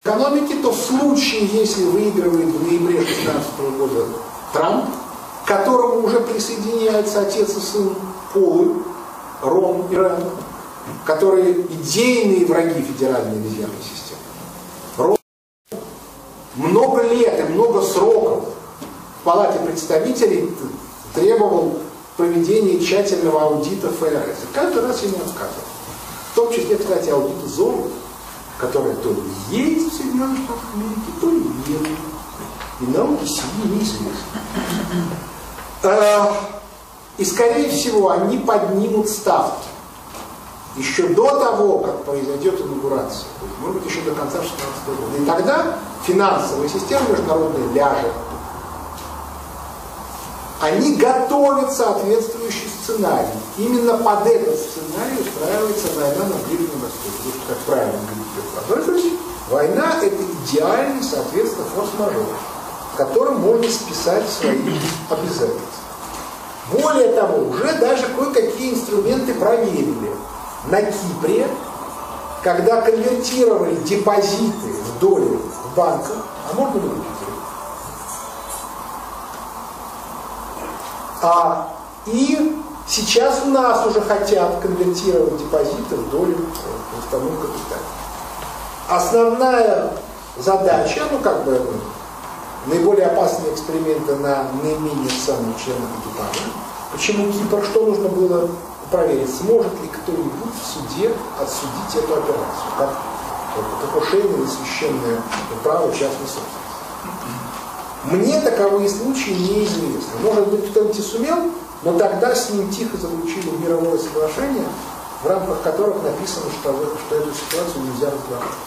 экономики, то в случае, если выигрывает в ноябре 2016 года Трамп, к которому уже присоединяются отец и сын Полы, Рон и Рен, которые идейные враги федеральной резервной системы. Рон много лет и много сроков в Палате представителей требовал проведения тщательного аудита ФРС. И каждый раз ему отказывал. В том числе, кстати, аудита золота, которое то ли есть в Соединенных Штатах Америки, то ли нет. И науки себе неизвестно. И, скорее всего, они поднимут ставки еще до того, как произойдет инаугурация. То есть, может быть, еще до конца 2016 года. И тогда финансовая система международная ляжет. Они готовят соответствующий сценарий. Именно под этот сценарий устраивается война на Ближнем Востоке. Потому что, как правильно говорит Петр Адольфович, война — это идеальный, соответственно, форс-мажор, которым можно списать свои обязательства. Более того, уже даже кое-какие инструменты проверили. На Кипре, когда конвертировали депозиты в доллары в банках, а можно ли купить? И сейчас у нас уже хотят конвертировать депозиты в доллары в уставном капитале. Основная задача, наиболее опасные эксперименты на наименее ценных членах экипажа. Почему Кипр? Что нужно было проверить? Сможет ли кто-нибудь в суде отсудить эту операцию? Как покушение на священное право частной собственности. Мне таковые случаи неизвестны. Может быть, кто-нибудь и сумел, но тогда с ним тихо заключили мировое соглашение, в рамках которых написано, что эту ситуацию нельзя разглашать.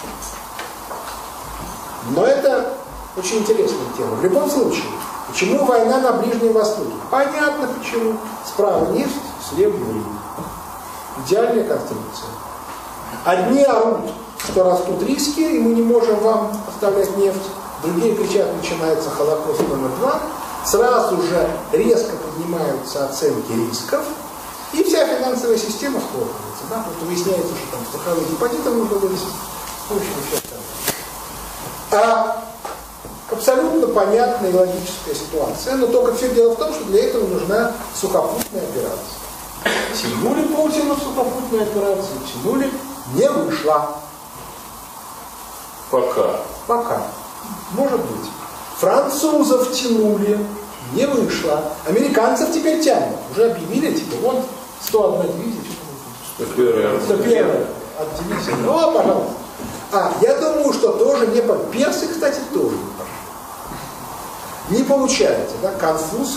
Но это очень интересная тема. В любом случае, почему война на Ближнем Востоке? Понятно почему. Справа нефть, слева время. Идеальная конструкция. Одни орут, что растут риски, и мы не можем вам поставлять нефть. Другие кричат, начинается Холокост номер 2. Сразу же резко поднимаются оценки рисков, и вся финансовая система схлопывается. Да? Потому что выясняется, что там страховые депозиты нужно вывести. В общем, все абсолютно понятная и логическая ситуация, но только все дело в том, что для этого нужна сухопутная операция. Тянули Путина в сухопутную операцию, тянули, не вышла. Пока. Может быть. Французов тянули, не вышло. Американцев теперь тянут. Уже объявили, вот 101 дивизия. 101 от дивизии. Ну, пожалуйста. Я думаю, что тоже не по... Персы, кстати, тоже не пошли. Не получается, да, конфуз.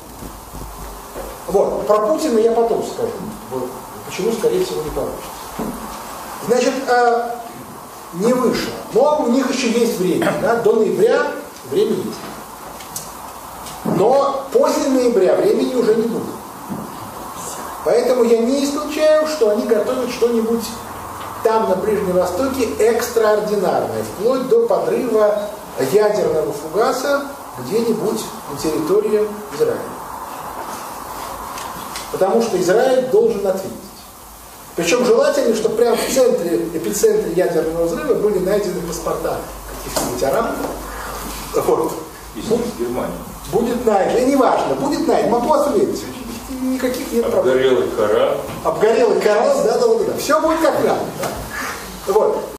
Вот, про Путина я потом скажу. Вот, почему, скорее всего, не получится. Значит, не вышло. Но у них еще есть время. Да? До ноября время есть. Но после ноября времени уже не будет. Поэтому я не исключаю, что они готовят что-нибудь там, на Ближнем Востоке, экстраординарное, вплоть до подрыва ядерного фугаса где-нибудь на территории Израиля. Потому что Израиль должен ответить. Причем желательно, чтобы прямо в эпицентре ядерного взрыва были найдены паспорта каких-нибудь арабов. Вот. Будет найден, неважно, будет найден. Могу вас уверить, никаких нет проблем. Обгорелый Коран. Обгорелый Коран, да. Все будет как надо. Да? Вот.